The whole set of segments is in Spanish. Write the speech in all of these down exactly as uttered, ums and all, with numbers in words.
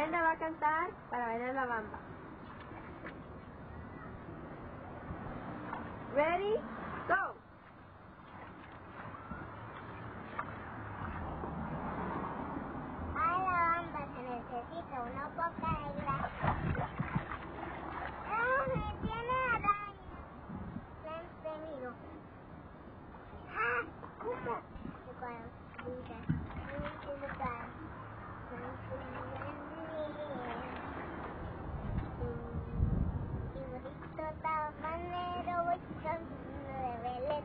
Brenda va a cantar para bailar la bamba. Ready? Go! A la bamba se necesita una poca de grasa. ¡Ah, me tiene araña! Ven, miro. ¡Ah! ¡Cuca! Tabanero, voy camino de Belén,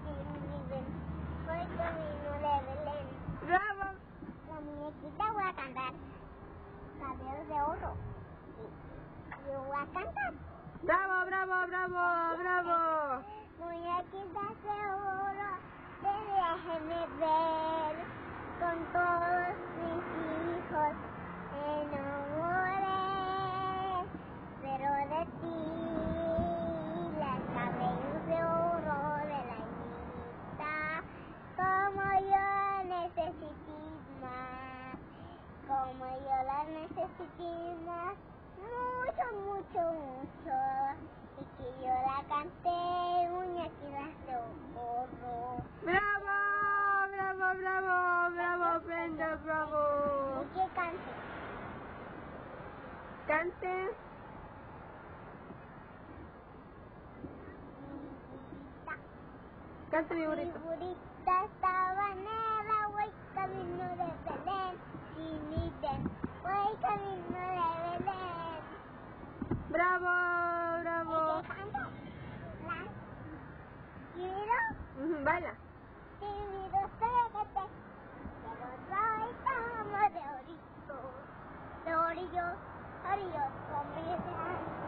voy camino de Belén. ¡Bravo! La muñequita voy a cantar Cabellos de Oro. Y yo voy a cantar. ¡Bravo, bravo, bravo, bravo! Muñequitas de oro, déjenme ver con todos mis hijos. Me enamoré, pero de ti, las cabellos de oro de la niñita, como yo necesito más, como yo la necesito más, mucho, mucho, mucho, y que yo la canté, muñequitas de oro. ¡Bravo, bravo, bravo, bravo, Brenda, bravo! ¿Y qué cante? Cante. Cante mi burrito. Mi burrita estaba negra, voy camino de Belén. Sin mi ven, voy camino de Belén. ¡Bravo, bravo! ¿Y qué canta? La... ¿Quiero? Uh-huh, baila. Si miro, pégate. Pero soy como de orito. De orillo, orillo, con mi